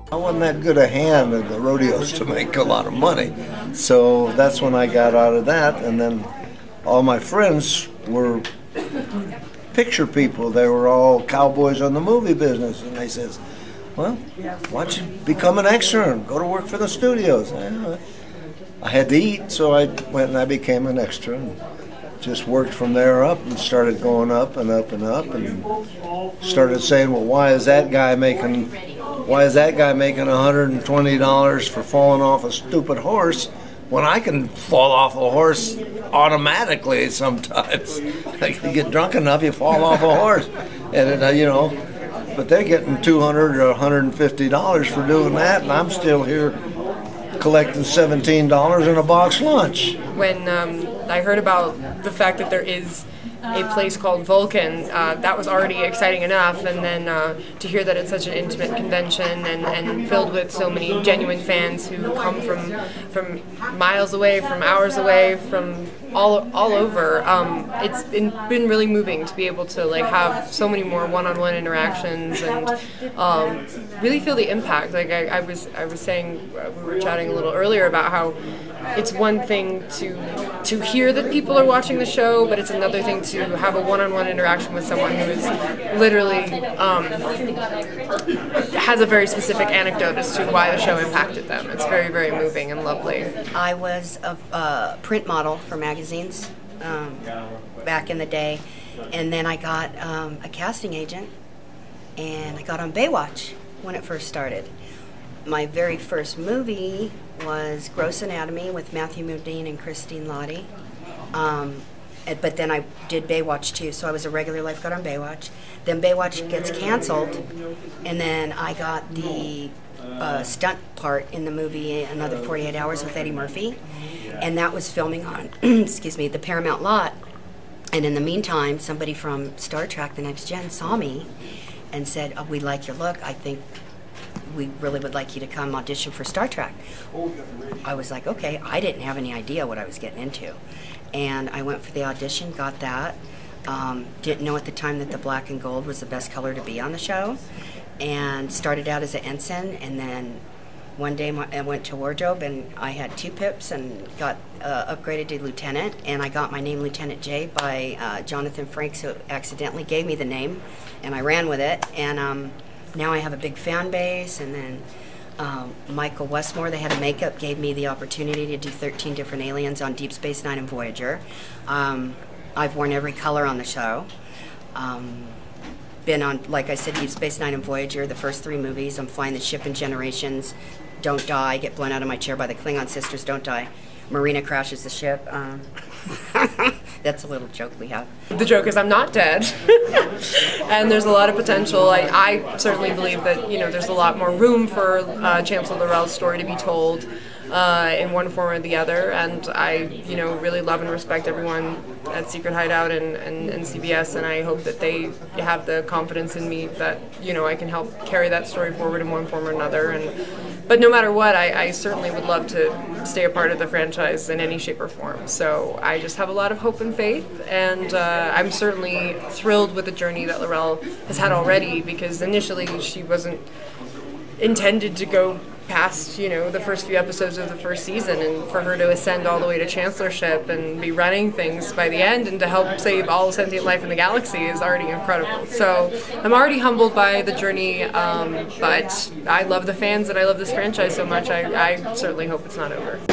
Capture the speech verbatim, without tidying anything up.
I wasn't that good a hand at the rodeos to make a lot of money. So that's when I got out of that, and then all my friends were picture people. They were all cowboys on the movie business, and they says, well, why don't you become an extra and go to work for the studios? I had to eat, so I went and I became an extra and just worked from there up and started going up and up and up and started saying, well, why is that guy making why is that guy making one hundred twenty dollars for falling off a stupid horse when I can fall off a horse automatically sometimes? I can get drunk enough, you fall off a horse. And, it, uh, you know, but they're getting two hundred dollars or one hundred fifty dollars for doing that, and I'm still here collecting seventeen dollars in a box lunch. When um, I heard about the fact that there is a place called Vul Con, uh, that was already exciting enough, and then uh, to hear that it's such an intimate convention and, and filled with so many genuine fans who come from from miles away, from hours away, from all all over. Um, it's been, been really moving to be able to like have so many more one-on-one interactions and um, really feel the impact. Like I, I was I was saying, we were chatting a little earlier about how it's one thing to to hear that people are watching the show, but it's another thing to have a one-on-one interaction with someone who is literally um, has a very specific anecdote as to why the show impacted them. It's very, very moving and lovely. I was a uh, print model for magazines um, back in the day, and then I got um, a casting agent, and I got on Baywatch when it first started. My very first movie was Gross Anatomy with Matthew Modine and Christine Lottie. Um, but then I did Baywatch too, so I was a regular lifeguard on Baywatch. Then Baywatch gets canceled, and then I got the uh, stunt part in the movie Another forty-eight hours with Eddie Murphy, and that was filming on, excuse me, the Paramount lot. And in the meantime, somebody from Star Trek The Next Gen saw me and said, oh, we like your look, I think we really would like you to come audition for Star Trek. I was like, okay. I didn't have any idea what I was getting into. And I went for the audition, got that. Um, didn't know at the time that the black and gold was the best color to be on the show. And started out as an ensign, and then one day I went to wardrobe and I had two pips and got uh, upgraded to lieutenant, and I got my name Lieutenant J by uh, Jonathan Frakes, who accidentally gave me the name, and I ran with it. And um, now I have a big fan base, and then um, Michael Westmore, the head of makeup, gave me the opportunity to do thirteen different aliens on Deep Space Nine and Voyager. Um, I've worn every color on the show. Um, been on, like I said, Deep Space Nine and Voyager, the first three movies. I'm flying the ship in Generations, Don't Die, get blown out of my chair by the Klingon sisters, Don't Die. Marina crashes the ship. Um, that's a little joke we have. The joke is I'm not dead, and there's a lot of potential. I, I certainly believe that, you know, there's a lot more room for uh, Chancellor Laurel's story to be told uh, in one form or the other, and I, you know, really love and respect everyone at Secret Hideout and, and, and C B S, and I hope that they have the confidence in me that, you know, I can help carry that story forward in one form or another. And but no matter what, I, I certainly would love to stay a part of the franchise in any shape or form. So I just have a lot of hope and faith, and uh, I'm certainly thrilled with the journey that Laurel has had already, because initially she wasn't intended to go past, you know, the first few episodes of the first season, and for her to ascend all the way to chancellorship and be running things by the end and to help save all sentient life in the galaxy is already incredible. So I'm already humbled by the journey, um, but I love the fans and I love this franchise so much, I, I certainly hope it's not over.